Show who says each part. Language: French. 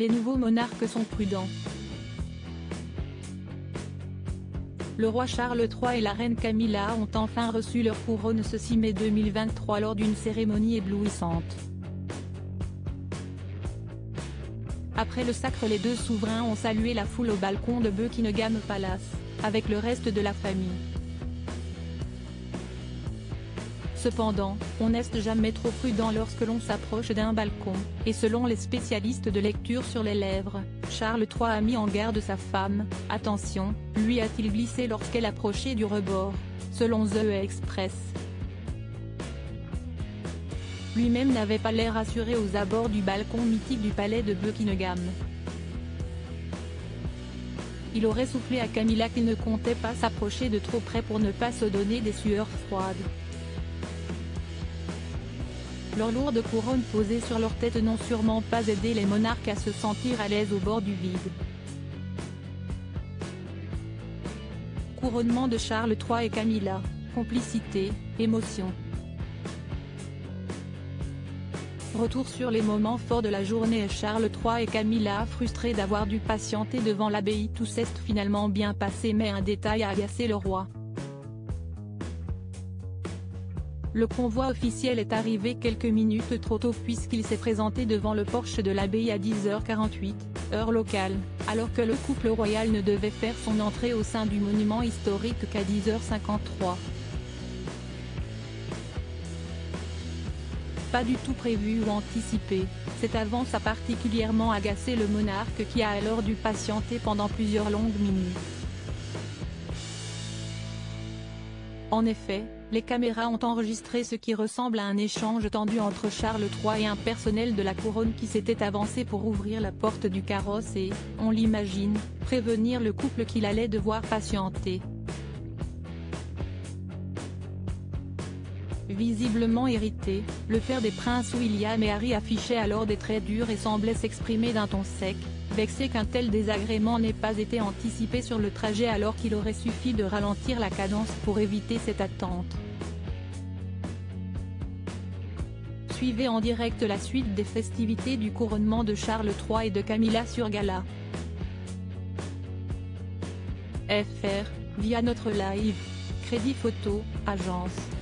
Speaker 1: les nouveaux monarques sont prudents. Le roi Charles III et la reine Camilla ont enfin reçu leur couronne ce 6 mai 2023 lors d'une cérémonie éblouissante. Après le sacre, les deux souverains ont salué la foule au balcon de Buckingham Palace, avec le reste de la famille. Cependant, on n'est jamais trop prudent lorsque l'on s'approche d'un balcon, et selon les spécialistes de lecture sur les lèvres, Charles III a mis en garde sa femme. Attention, lui a-t-il glissé lorsqu'elle approchait du rebord, selon The Express. Lui-même n'avait pas l'air assuré aux abords du balcon mythique du palais de Buckingham. Il aurait soufflé à Camilla qu'il ne comptait pas s'approcher de trop près pour ne pas se donner des sueurs froides. Leurs lourdes couronnes posées sur leur tête n'ont sûrement pas aidé les monarques à se sentir à l'aise au bord du vide. Couronnement de Charles III et Camilla, complicité, émotion. Retour sur les moments forts de la journée. Charles III et Camilla, frustrés d'avoir dû patienter devant l'abbaye. Tout s'est finalement bien passé, mais un détail a agacé le roi. Le convoi officiel est arrivé quelques minutes trop tôt puisqu'il s'est présenté devant le porche de l'abbaye à 10h48, heure locale, alors que le couple royal ne devait faire son entrée au sein du monument historique qu'à 10h53. Pas du tout prévu ou anticipé, cette avance a particulièrement agacé le monarque qui a alors dû patienter pendant plusieurs longues minutes. En effet, les caméras ont enregistré ce qui ressemble à un échange tendu entre Charles III et un personnel de la couronne qui s'était avancé pour ouvrir la porte du carrosse et, on l'imagine, prévenir le couple qu'il allait devoir patienter. Visiblement irrité, le père des princes William et Harry affichait alors des traits durs et semblait s'exprimer d'un ton sec, vexé qu'un tel désagrément n'ait pas été anticipé sur le trajet alors qu'il aurait suffi de ralentir la cadence pour éviter cette attente. Suivez en direct la suite des festivités du couronnement de Charles III et de Camilla sur Gala. FR, via notre live. Crédit Photo, agence.